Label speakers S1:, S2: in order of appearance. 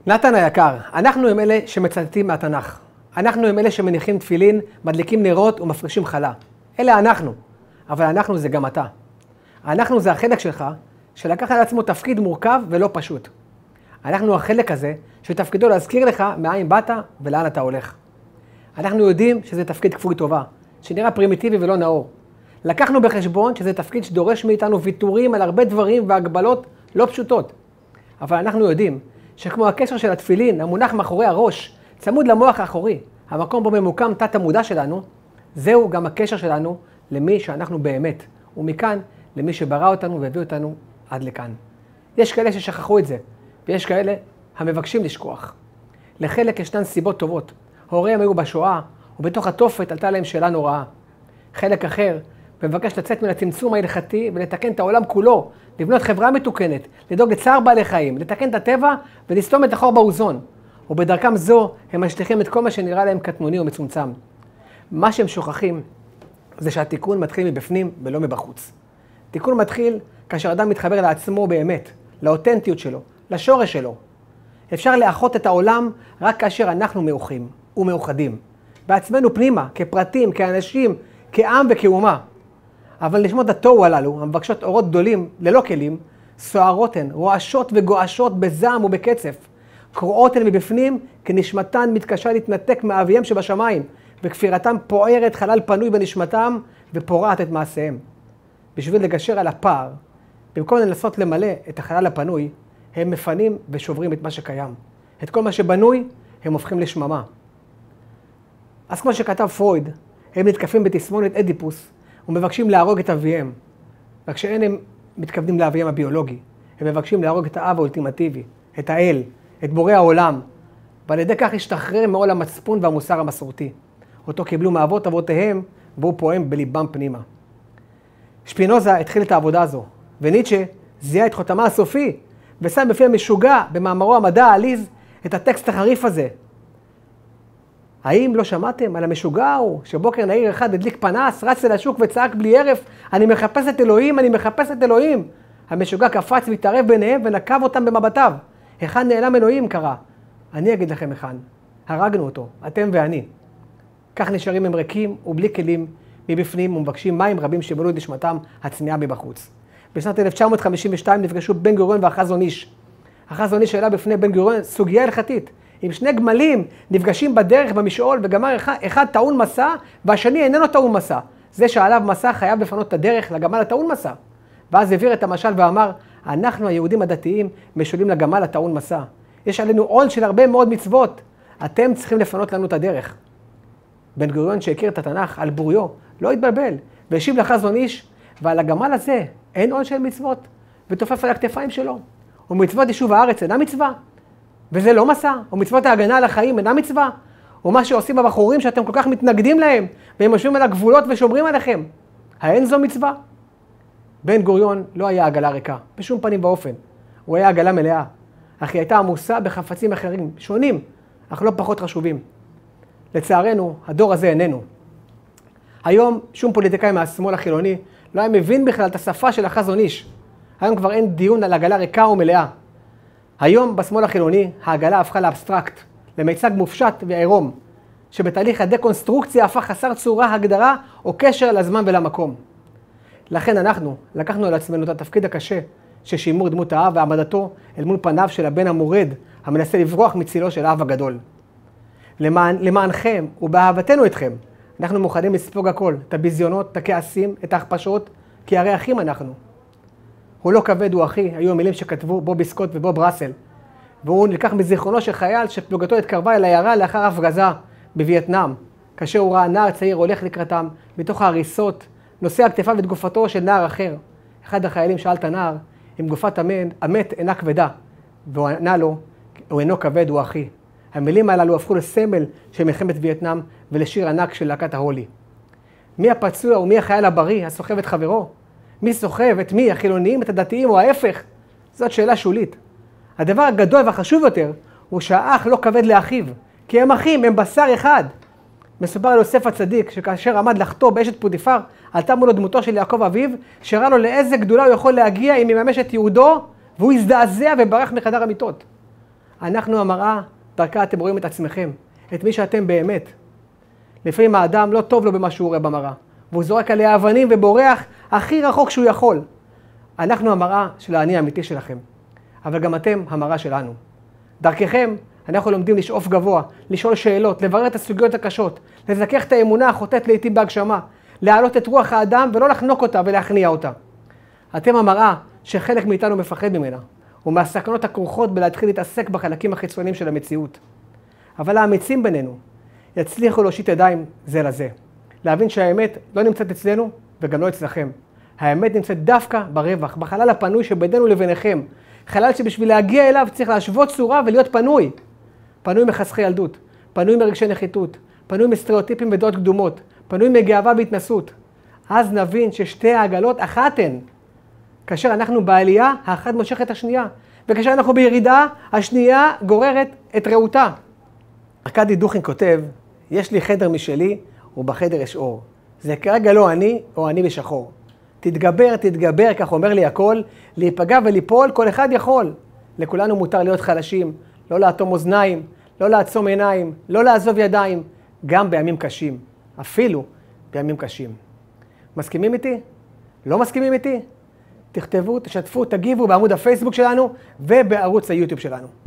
S1: נתן היקר, אנחנו הם אלה שמצטטים מהתנ"ך. אנחנו הם אלה שמניחים תפילין, מדליקים נרות ומפרישים חלה. אלה אנחנו. אבל אנחנו זה גם אתה. אנחנו זה החלק שלך, שלקח על עצמו תפקיד מורכב ולא פשוט. אנחנו החלק הזה, שתפקידו להזכיר לך מאין באת ולאן אתה הולך. אנחנו יודעים שזה תפקיד כפוי טובה, שנראה פרימיטיבי ולא נאור. לקחנו בחשבון שזה תפקיד שדורש מאיתנו ויתורים על הרבה דברים והגבלות לא פשוטות. אבל אנחנו יודעים שכמו הקשר של התפילין, המונח מאחורי הראש, צמוד למוח האחורי, המקום בו ממוקם תת המודע שלנו, זהו גם הקשר שלנו למי שאנחנו באמת, ומכאן למי שברא אותנו והביא אותנו עד לכאן. יש כאלה ששכחו את זה, ויש כאלה המבקשים לשכוח. לחלק ישנן סיבות טובות. הוריהם היו בשואה, ובתוך התופת עלתה להם שאלה נוראה. חלק אחר מבקש לצאת מן הצמצום ההלכתי ולתקן את העולם כולו, לבנות חברה מתוקנת, לדאוג לצער בעלי חיים, לתקן את הטבע ולסתום את החור באוזון. ובדרכם זו הם משליכים את כל מה שנראה להם קטנוני ומצומצם. מה שהם שוכחים זה שהתיקון מתחיל מבפנים ולא מבחוץ. תיקון מתחיל כאשר אדם מתחבר לעצמו באמת, לאותנטיות שלו, לשורש שלו. אפשר לאחות את העולם רק כאשר אנחנו מאוחים ומאוחדים. בעצמנו פנימה, כפרטים, כאנשים, כעם וכאומה. אבל נשמות התוהו הללו, המבקשות אורות גדולים ללא כלים, סוערות הן, רועשות וגועשות בזעם ובקצף. קרועות הן מבפנים, כי נשמתן מתקשה להתנתק מאביהם שבשמיים, וכפירתם פוערת חלל פנוי בנשמתם ופורעת את מעשיהם. בשביל לגשר על הפער, במקום לנסות למלא את החלל הפנוי, הם מפנים ושוברים את מה שקיים. את כל מה שבנוי, הם הופכים לשממה. אז כמו שכתב פרויד, הם נתקפים בתסמונת אדיפוס, ומבקשים להרוג את אביהם. רק שאין הם מתכוונים לאביהם הביולוגי. הם מבקשים להרוג את האב האולטימטיבי, את האל, את בורא העולם, ועל ידי כך השתחרר מעול המצפון והמוסר המסורתי. אותו קיבלו מאבות אבותיהם, והוא פועם בליבם פנימה. שפינוזה התחיל את העבודה הזו, וניטשה זיהה את חותמה הסופי, ושם בפי המשוגע במאמרו המדע העליז את הטקסט החריף הזה. האם לא שמעתם על המשוגע ההוא שבוקר נהיר אחד הדליק פנס, רץ אל השוק וצעק בלי הרף, אני מחפש את אלוהים, אני מחפש את אלוהים. המשוגע קפץ והתערב ביניהם ונקב אותם במבטיו. היכן נעלם אלוהים? קרא. אני אגיד לכם היכן. הרגנו אותו, אתם ואני. כך נשארים הם ריקים ובלי כלים מבפנים ומבקשים מים רבים שבלו את נשמתם הצניעה מבחוץ. בשנת 1952 נפגשו בן גוריון והחזון איש. החזון איש העלה בפני בן גוריון סוגיה הלכתית. עם שני גמלים נפגשים בדרך במשעול וגמר אחד טעון מסע והשני איננו טעון מסע. זה שעליו מסע חייב לפנות את הדרך לגמל הטעון מסע. ואז העביר את המשל ואמר, אנחנו היהודים הדתיים משולים לגמל הטעון מסע. יש עלינו עול של הרבה מאוד מצוות. אתם צריכים לפנות לנו את הדרך. בן גוריון שהכיר את התנ"ך על בוריו לא התבלבל והשיב לחזון איש, ועל הגמל הזה אין עול של מצוות ותופף על הכתפיים שלו. ומצוות יישוב הארץ אינה מצווה. וזה לא מסע, או מצוות ההגנה על החיים אינה מצווה, או מה שעושים הבחורים שאתם כל כך מתנגדים להם, והם יושבים על הגבולות ושומרים עליכם. האין זו מצווה? בן גוריון לא היה עגלה ריקה, בשום פנים ואופן. הוא היה עגלה מלאה, אך היא הייתה עמוסה בחפצים אחרים, שונים, אך לא פחות חשובים. לצערנו, הדור הזה איננו. היום שום פוליטיקאי מהשמאל החילוני לא היה מבין בכלל את השפה של החזון איש. היום כבר אין דיון על עגלה ריקה ומלאה. היום בשמאל החילוני העגלה הפכה לאבסטרקט, למיצג מופשט ועירום, שבתהליך הדקונסטרוקציה הפך חסר צורה, הגדרה או קשר לזמן ולמקום. לכן אנחנו לקחנו על עצמנו את התפקיד הקשה של שימור דמות האב והעמדתו אל מול פניו של הבן המורד המנסה לברוח מצילו של האב הגדול. למענכם ובאהבתנו אתכם, אנחנו מוכנים לספוג הכל, את הביזיונות, את הכעסים, את ההכפשות, כי הרי אחים אנחנו. הוא לא כבד, הוא אחי, היו המילים שכתבו בובי סקוט ובוב ראסל. והוא נלקח מזיכרונו של חייל שפלוגתו התקרבה אל העיירה לאחר הפגזה בווייטנאם, כאשר הוא ראה נער צעיר הולך לקראתם בתוך ההריסות, נושא על כתפיו את גופתו של נער אחר. אחד החיילים שאל את הנער אם גופת המת אינה כבדה, והוא ענה לו, הוא אינו כבד, הוא אחי. המילים הללו הפכו לסמל של מלחמת וייטנאם ולשיר ענק של להקת ההולי. מי הפצוע ומי החייל הבריא הסוחב את חברו? מי סוחב את מי, החילוניים, את הדתיים או ההפך? זאת שאלה שולית. הדבר הגדול והחשוב יותר הוא שהאח לא כבד לאחיו, כי הם אחים, הם בשר אחד. מסופר על יוסף הצדיק שכאשר עמד לחטוא באשת פוטיפר, עלתה מולו דמותו של יעקב אביו, שראה לו לאיזה גדולה הוא יכול להגיע אם יממש את יהודו, והוא הזדעזע וברח מחדר המיטות. אנחנו המראה, דרכה אתם רואים את עצמכם, את מי שאתם באמת. לפעמים האדם לא טוב לו במה שהוא רואה במראה, והוא זורק עליה אבנים ובורח הכי רחוק שהוא יכול. אנחנו המראה של האני האמיתי שלכם, אבל גם אתם המראה שלנו. דרככם אנחנו לומדים לשאוף גבוה, לשאול שאלות, לברר את הסוגיות הקשות, לזכך את האמונה החוטאת לעתים בהגשמה, להעלות את רוח האדם ולא לחנוק אותה ולהכניע אותה. אתם המראה שחלק מאיתנו מפחד ממנה, ומהסכנות הכרוכות בלהתחיל להתעסק בחלקים החיצוניים של המציאות. אבל האמיצים בינינו יצליחו להושיט ידיים זה לזה. להבין שהאמת לא נמצאת אצלנו וגם לא אצלכם. האמת נמצאת דווקא ברווח, בחלל הפנוי שבינינו לביניכם. חלל שבשביל להגיע אליו צריך להשוות צורה ולהיות פנוי. פנוי מחסכי ילדות, פנוי מרגשי נחיתות, פנוי מסטריאוטיפים ודעות קדומות, פנוי מגאווה והתנסות. אז נבין ששתי העגלות אחת הן. כאשר אנחנו בעלייה, האחת מושך את השנייה. וכאשר אנחנו בירידה, השנייה גוררת את רעותה. ארכדי דוכין כותב, יש לי חדר משלי ובחדר יש אור. זה כרגע לא אני או אני בשחור. תתגבר, כך אומר לי הכל, להיפגע וליפול, כל אחד יכול. לכולנו מותר להיות חלשים, לא לאטום אוזניים, לא לעצום עיניים, לא לעזוב ידיים, גם בימים קשים, אפילו בימים קשים. מסכימים איתי? לא מסכימים איתי? תכתבו, תשתפו, תגיבו בעמוד הפייסבוק שלנו ובערוץ היוטיוב שלנו.